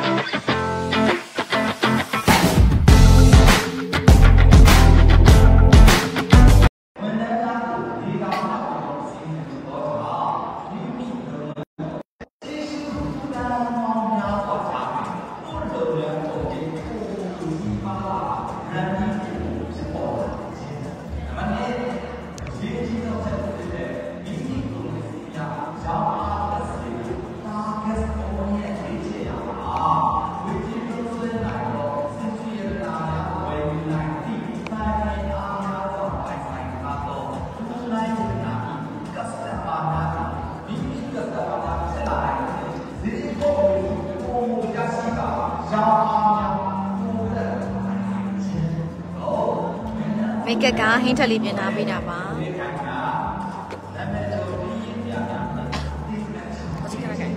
make a guy hint a living abidaba. What's he gonna get?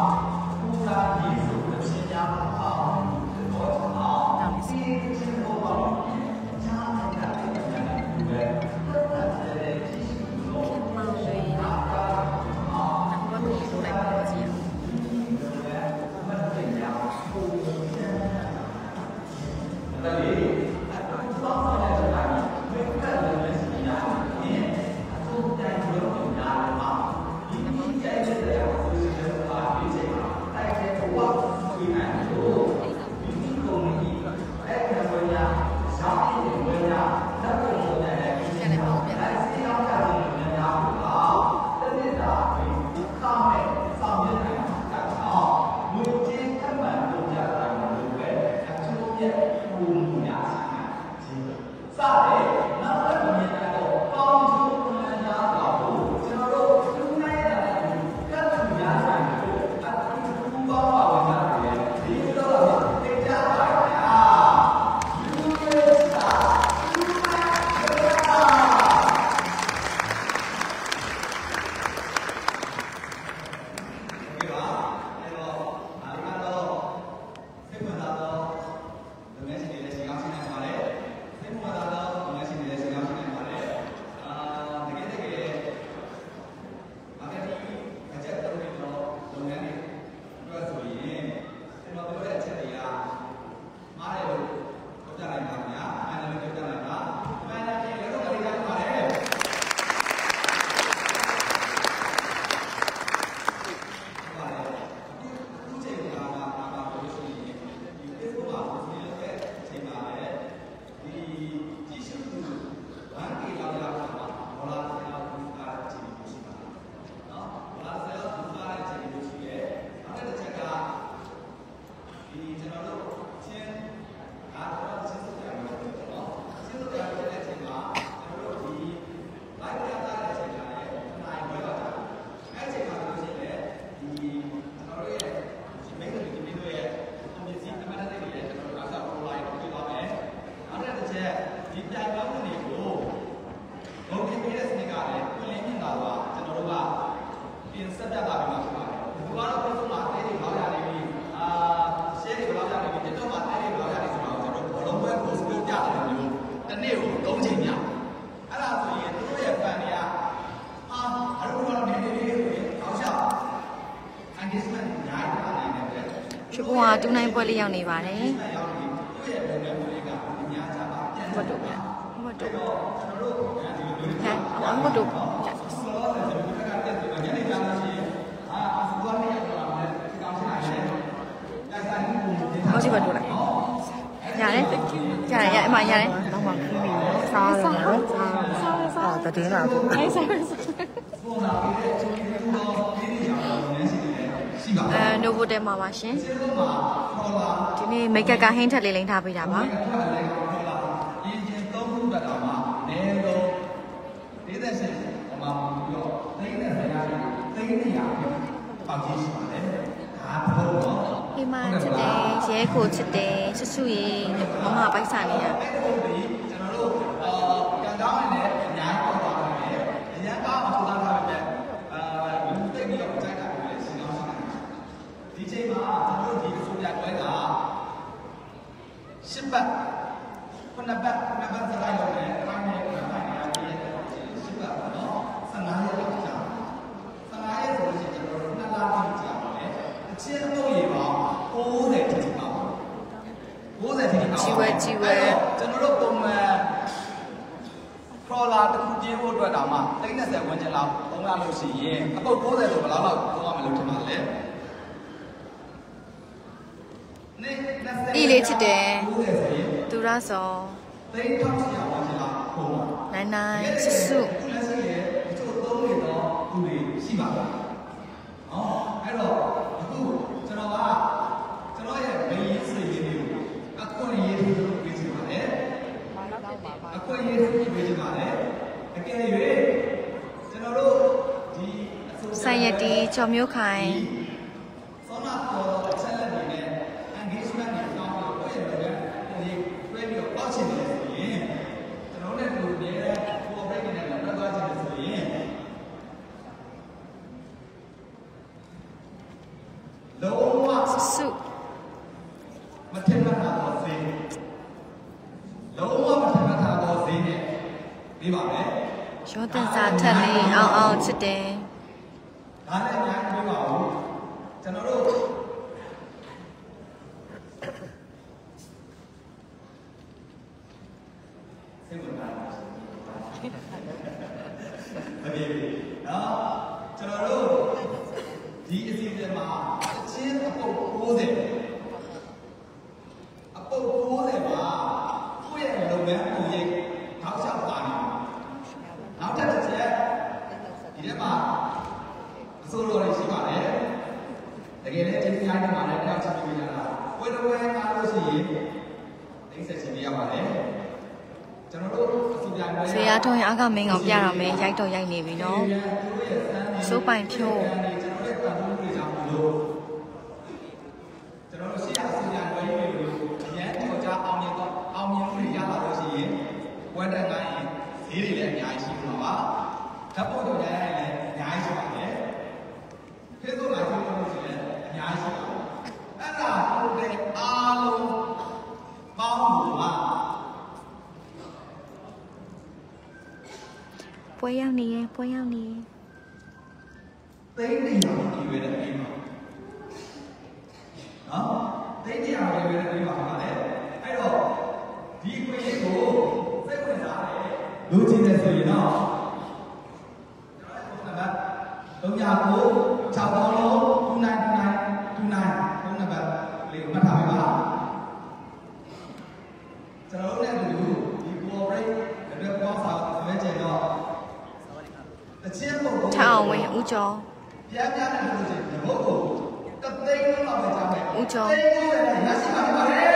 Two nine poly on the valley. What do you? What do? What's your what? Yeah, am I? The dinner. No wood and my machine. Make a hint a little happy. Iman today, Jeko today, Susui, Mama by Sania. ကျွန်တော်တို့ပုံမှန်ครอลาတစ်ခုကျင်းဖို့အတွက်တောင်မှ30ဝန်းကျင်လောက်သုံးရလို့ရှိရင်အပုတ်60ဆိုဘယ်လောက်လောက်သုံးရမလို့ထင်ပါလဲဒီလေးချစ်တယ်သူရစောသိန်း1600ဝန်းကျင်လောက်ပုံပါနိုင်စုစုလက်ရှိရဲ့ဒီလိုသုံးနေတော့သူတွေရှိပါလားအဲ့တော့အခုကျွန်တော်ရဲ့မင်းစိတ်ရင်းတွေကိုအခွင့်အရေးတွေလုပ်ပေးချင်ပါတယ်အခွင့်အရေးတွေပေးချင်ပါတယ်အကယ်၍ကျွန်တော်တို့ဒီဆိုင်ရတီချော်မျိုးခိုင်ဆောနာပေါ်အချက်လက်တွေနဲ့ engagement တွေတောင်းပြီးတော့ရဲ့လည်းတွဲပြီးတော့ပေါ့ချင်တယ်ဆိုရင်ကျွန်တော်နဲ့တို့ရဲ့ cooperate နဲ့လည်းတွဲသွားချင်တယ်ဆိုရင်လုံးဝစုမထင်မှတ်တာတော့ဈေးလုံးဝမထင်မှတ်တာတော့ဈေးနဲ့ပြီးပါမယ်ရောတင်စာထက်လေးအောင်ချစ်တယ်ဒါလည်းအများကြီးပြောပါဦးကျွန်တော်တို့စိတ်ဝင်စားပါဟုတ်ပြီနော်ကျွန်တော်တို့ဒီအစီအစဉ်မှာအချင်းအပုတ်60အပုတ်60ပါကိုယ့်ရဲ့လုပ်ငန်းပုံရိပ်ထောက်ချပါနေနောက်ထပ်တစ်ချက်ဒီထဲမှာအစိုးရတွေရှိပါတယ်တကယ်လည်းဒီတိုင်းမှာလည်းတောက်ချပြီးကြတာဝယ်တော်ဝင်ကားလို့ရှိရင်သိဆက်ချင်ရပါတယ်ကျွန်တော်တို့အစီအပြန်ဇေယျထုံးရအကမင်းကောင်ပြတော့မယ်ရိုက်တော့ရိုက်နေပြီနော်စိုးပိုင်ဖြိုးကျွန်တော်တို့ရှေ့အစီအပြန်တွေအရင်ကြော်ကြအောင်မြင်လို့ရလာလို့ရှိရင်ဝက်တက်တိုင်းဈေးတွေလည်းအများကြီးရှိမှာပါဓာတ်ပုံတွေလည်းအများကြီးရှိပါတယ်ဖေးစိုးလာပြီးလို့ရှိရင်အများကြီးရှိပါတယ်အဲ့ဒါတို့လည်းအားလုံးပေါင်းလို့ပါပွဲရောက်နေရင်သိန်း100ဒီဝယ်တဲ့အိမ်မှာနော်သိန်း100ဝယ်တဲ့အိမ်မှာပါလေအဲ့တော့ဒီခွင့်ရကိုစိတ်ဝင်စားတယ်လူချင်းတဲ့ဆိုရင်တော့ကျွန်တော်တို့က300ကို6ပေါင်းလုံး29သုံးနံပါတ်လေးကိုမှတ်ထားပါကျွန်တော်တို့လည်းဒီ cooperate တဲ့ကောင်းစာဆွဲချင်တော့အချင်းပုံထောင်ဝင်ဦးကျော်ပြပြနဲ့လို့ချင်းဒီဘုတ်ကိုတသိန်းလုံးလောက်ပဲကြားမယ်ဦးကျော်သိန်းလုံးလည်းရရှိပါပါလေ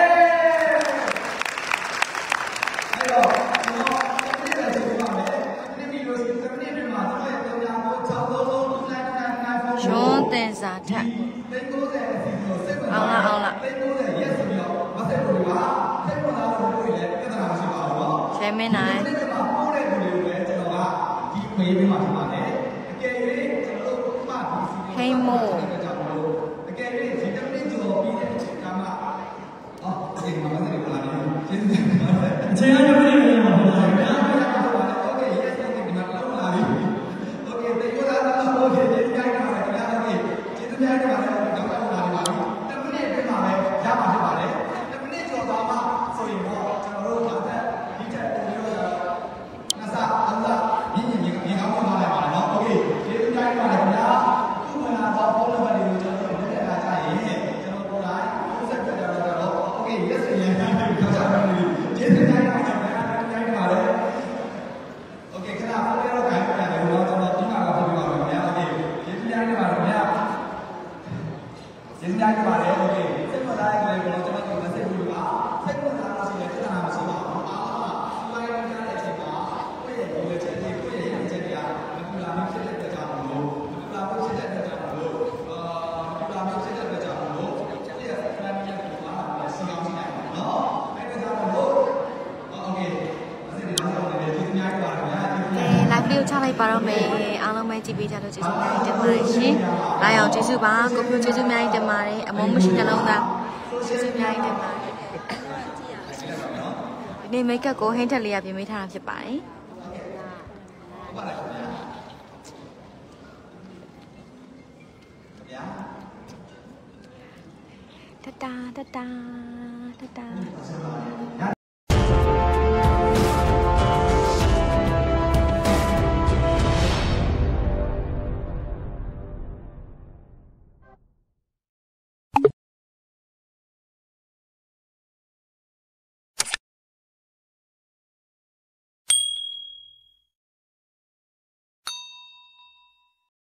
အဲ့တော့ကျွန်တော်ဒီနေ့လည်းပြောပါမယ်ဒီဗီဒီယိုစီ7မိနစ်မှာတော့300ကို6သုံးလုံး29 ရောတင်စာထက်သိန်း90အစီအစဉ်ကိုစိတ်ဝင်စားအောင်လားသိန်း90 yes ဆိုပြီးတော့မဆက်လို့ပါစိတ်ဝင်စားလို့လို့လည်းပြဿနာမရှိပါဘူးเนาะရှယ်မင်းနိုင်ဒီနေ့မှာပို့တဲ့လူတွေကိုလည်းကျွန်တော်ကဒီခွေးပေးမှာဖြစ်ပါတယ်အကယ်၍ကျွန်တော်တို့မှဒီစီဟိမို့အကယ်၍ဒီတမင်းကျော်ပြီးတဲ့အချိန်ကမှဒီမှာမဆက်လို့လာတယ်ကျေးဇူးတင်ပါတယ်အချိန်အားဖြင့်မနေပါဘူးဗျာโอเค yes ဒီမှာလောက်လာပြီโอเคတေကိုလာတော့โอเคဒီကြိုက်တာပဲကြားတယ်ကျေးဇူးများပါတယ်တော့လောက်လာပါပြီတမင်းပြမှာပဲရပါဖြစ်ပါတယ်တမင်းကျော်သွားမှဆိုရင်တော့ကျွန်တော်တို့နောက်ထပ်ဒီချက်ပုံပြီးတော့ငါစားအလားမြင်းကောင်းပါလိုက်ပါတော့โอเคကျေးဇူးများပါတယ်ခင်ဗျာခုမှလာတော့ဖုန်းနံပါတ်တွေကိုကျွန်တော်တို့လက်ထပ်ထားကြရင်ကျွန်တော်ပေါ်လာဖုန်းဆက်ပြတ်တော့โอเค yes ရင်ထားပြီးတော့ကျွန်တော်တို့ကျေးဇူးများပါတယ်โอเคခဏဖုန်းလေးတော့ခိုင်းပြတယ်တော့ကျွန်တော်ဒီမှာတော့ပြပါမယ်ခင်ဗျာโอเคကျေးဇူးများပါတယ်ခင်ဗျာကျေးဇူးများပါတယ်โอเคစိတ်ဝင်စားတဲ့ကြိုကျွန်တော်တို့ message ပေးပါစိတ်ဝင်စားလို့ရှိရင်ပြဿနာမရှိပါဘူးအားလုံးကဒီလိုရတဲ့အချိန်မှာကိုယ့်ရဲ့ဒီလိုချက်တွေကိုယ့်ရဲ့ရည်ချက်တွေကမတူလာမျိုးဖြစ်တဲ့အတွက်ကြောင့်မလို့မတူလာမျိုးဖြစ်တဲ့အတွက်ကြောင့်မလို့မတူလာမျိုးဖြစ်တဲ့အတွက်ကြောင့်မလို့ချက်ရဲ့ family ရဲ့ဒီမှာစီအောင်ရှိနိုင်ပါတော့အဲ့ဒါကြောင့်မလို့โอเคအဲ့ဒီနောက်ဆုံးလည်းကျေးဇူးများပါတယ်ဗျာကျေးဇူးများ live လေးကိုချလိုက်ပါတော့မယ်အားလုံးပဲကြည့်ပေးကြလို့ကျေးဇူးများတင်ပါတယ်ရှင်။လာအောင်ကျေးဇူးပါကိုဖြိုကျေးဇူးများတင်ပါတယ်အမုန်းမရှိနှလုံးသားကျေးဇူးများတင်ပါတယ်ဒီနေ့မိတ်ကပ်ကိုဟင်းထက်လေးရပြင်ပေးထားတာဖြစ်ပါတယ်ဟုတ်ပါတယ်ခင်ဗျာတတာတတာတတာ